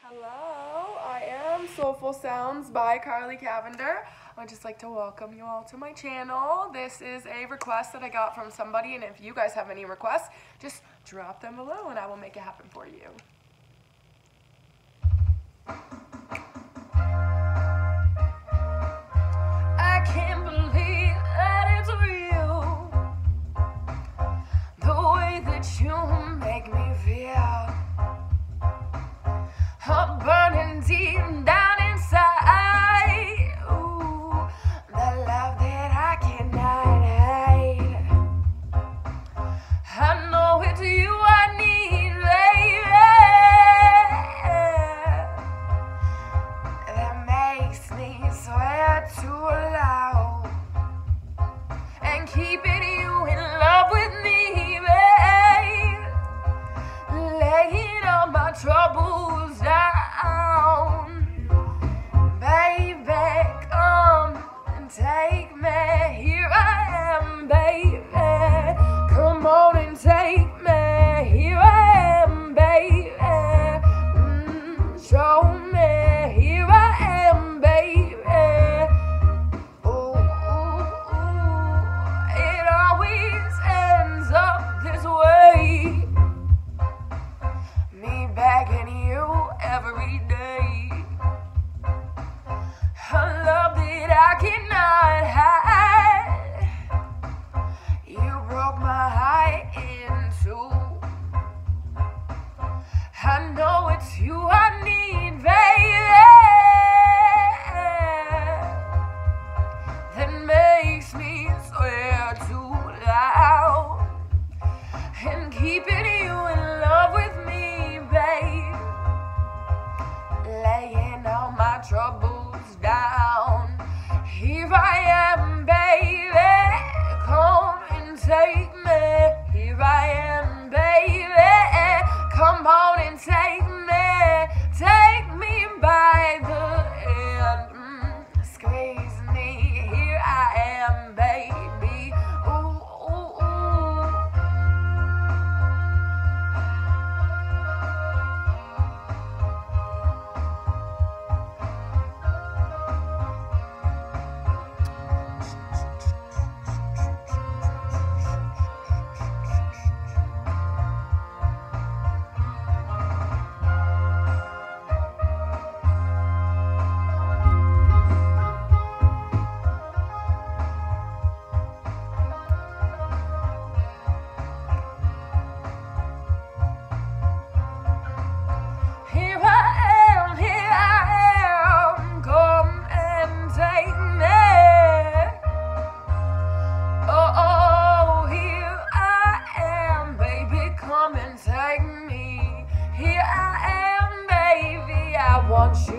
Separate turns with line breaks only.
Hello, I am Soulful Sounds by Carly Cavender. I'd just like to welcome you all to my channel. This is a request that I got from somebody, and if you guys have any requests, just drop them below and I will make it happen for you. I can't believe that it's real, the way that you make me feel. I'm burning deep down inside. Ooh, the love that I cannot hide. I know it's you I need, baby. That makes me swear too loud and keeping you in love with me, babe. Laying all my troubles down, baby, come and take me. Here I am, baby, come on and take me. Here I am, baby, show me. Here I am, baby. Ooh, ooh, ooh. It always ends up this way, me begging you every day. A love that I cannot hide. You broke my heart in two. I know it's you I need, baby. That makes me swear too loud and keeping you in love with me, babe. Laying all my troubles down. Here I am, baby, come and take me. Here I am, baby, come on and take me by the hand, squeeze me. Here I am, baby. Ooh, ooh, ooh. Here I am, come and take me. Oh, here I am, baby, come and take me. Here I am, baby, I want you